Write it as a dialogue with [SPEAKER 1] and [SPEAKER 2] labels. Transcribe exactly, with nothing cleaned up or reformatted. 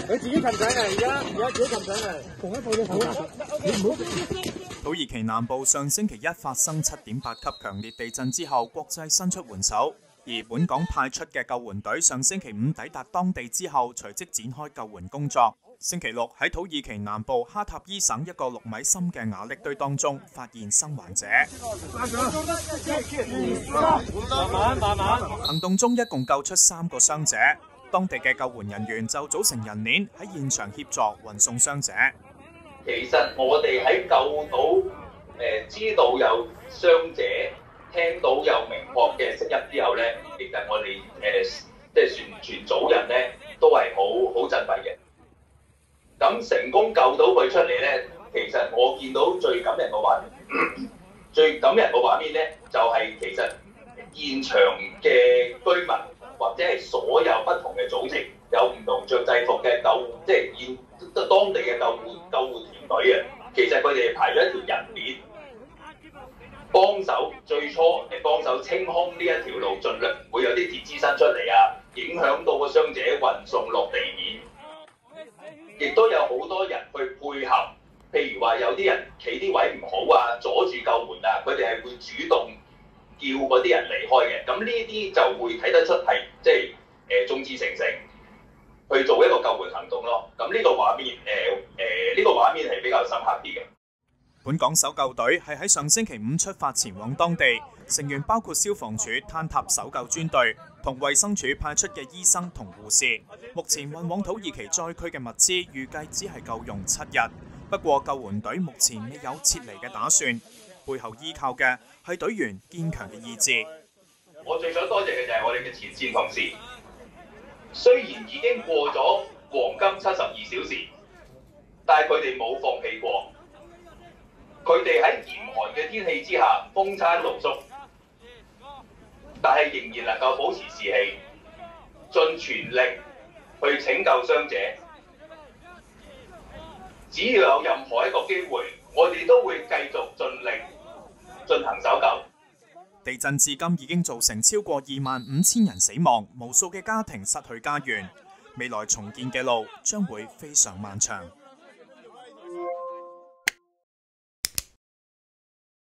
[SPEAKER 1] 佢自己擒上嚟，而家而家自己擒上嚟，同一步嘅手啦。你唔好。
[SPEAKER 2] 土耳其南部上星期一發生七點八級強烈地震之後，國際伸出援手，而本港派出嘅救援隊上星期五抵達當地之後，隨即展開救援工作。星期六喺土耳其南部哈塔伊省一個六米深嘅瓦礫堆當中發現生還者。
[SPEAKER 1] 慢慢慢慢。
[SPEAKER 2] 行動中一共救出三個傷者，當地嘅救援人員就組成人鏈喺現場協助運送傷者。
[SPEAKER 3] 其實我哋喺救到誒、呃、知道有傷者，聽到有明確嘅聲音之後咧，其實我哋誒、呃、即係全全組人咧都係好好振奮嘅。咁成功救到佢出嚟咧，其實我見到最感人嘅畫面，最感人嘅畫面咧就係、是、其實現場嘅居民或者係所有不同嘅組織，有唔同着制服嘅救，即係現當地嘅救護救護團隊啊。其實佢哋排咗一條人鏈，幫手最初係幫手清空呢一條路，盡量唔會有啲鐵枝伸出嚟啊，影響到個傷者運送落地面。亦都有好多人去配合，譬如話有啲人企啲位唔好啊，阻住救援啊，佢哋係會主動叫嗰啲人離開嘅。咁呢啲就會睇得出係即係誒眾志成城去做一個救援行動咯。咁呢個畫面誒誒呢個畫面係比較深刻啲嘅。
[SPEAKER 2] 本港搜救隊係喺上星期五出發前往當地，成員包括消防處坍塌搜救專隊同衛生署派出嘅醫生同護士。目前運往土耳其災區嘅物資預計只係夠用七日，不過救援隊目前未有撤離嘅打算，背後依靠嘅係隊員堅強嘅意志。
[SPEAKER 3] 我最想多謝嘅就係我哋嘅前線同事，雖然已經過咗黃金七十二小時，但係佢哋冇放棄過。佢哋喺嚴寒嘅天氣之下，風餐露宿，但係仍然能夠保持士氣，盡全力去拯救傷者。只要有任何一個機會，我哋都會繼續盡力進行搜救。
[SPEAKER 2] 地震至今已經造成超過二萬五千人死亡，無數嘅家庭失去家園，未來重建嘅路將會非常漫長。